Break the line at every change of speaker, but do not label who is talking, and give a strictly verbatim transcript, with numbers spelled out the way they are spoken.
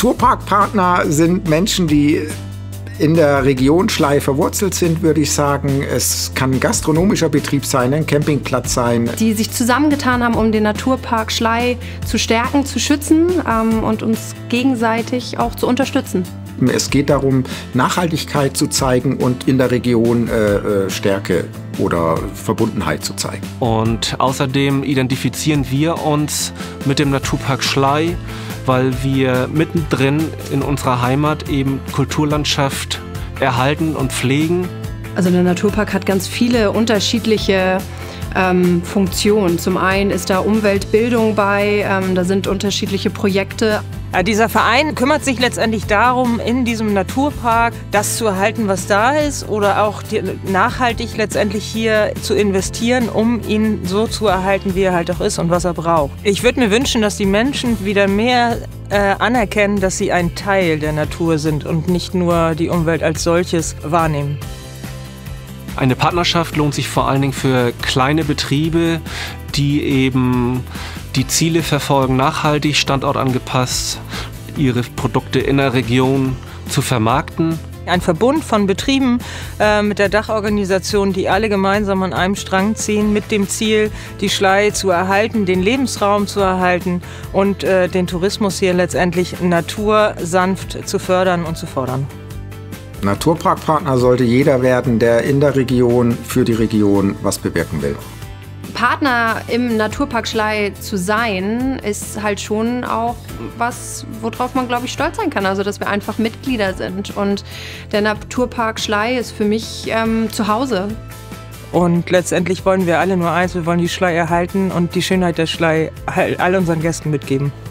Naturparkpartner sind Menschen, die in der Region Schlei verwurzelt sind, würde ich sagen. Es kann ein gastronomischer Betrieb sein, ein Campingplatz sein.
Die sich zusammengetan haben, um den Naturpark Schlei zu stärken, zu schützen ähm, und uns gegenseitig auch zu unterstützen.
Es geht darum, Nachhaltigkeit zu zeigen und in der Region äh, Stärke oder Verbundenheit zu zeigen.
Und außerdem identifizieren wir uns mit dem Naturpark Schlei, weil wir mittendrin in unserer Heimat eben Kulturlandschaft erhalten und pflegen.
Also der Naturpark hat ganz viele unterschiedliche ähm, Funktionen. Zum einen ist da Umweltbildung bei, ähm, da sind unterschiedliche Projekte.
Ja, dieser Verein kümmert sich letztendlich darum, in diesem Naturpark das zu erhalten, was da ist, oder auch die, nachhaltig letztendlich hier zu investieren, um ihn so zu erhalten, wie er halt auch ist und was er braucht. Ich würde mir wünschen, dass die Menschen wieder mehr äh, anerkennen, dass sie ein Teil der Natur sind und nicht nur die Umwelt als solches wahrnehmen.
Eine Partnerschaft lohnt sich vor allen Dingen für kleine Betriebe, die eben die Ziele verfolgen, nachhaltig, standortangepasst, ihre Produkte in der Region zu vermarkten.
Ein Verbund von Betrieben äh, mit der Dachorganisation, die alle gemeinsam an einem Strang ziehen, mit dem Ziel, die Schlei zu erhalten, den Lebensraum zu erhalten und äh, den Tourismus hier letztendlich natursanft zu fördern und zu fordern.
Naturparkpartner sollte jeder werden, der in der Region für die Region was bewirken will.
Partner im Naturpark Schlei zu sein, ist halt schon auch was, worauf man, glaube ich, stolz sein kann. Also, dass wir einfach Mitglieder sind. Und der Naturpark Schlei ist für mich ähm, zu Hause.
Und letztendlich wollen wir alle nur eins, wir wollen die Schlei erhalten und die Schönheit der Schlei all unseren Gästen mitgeben.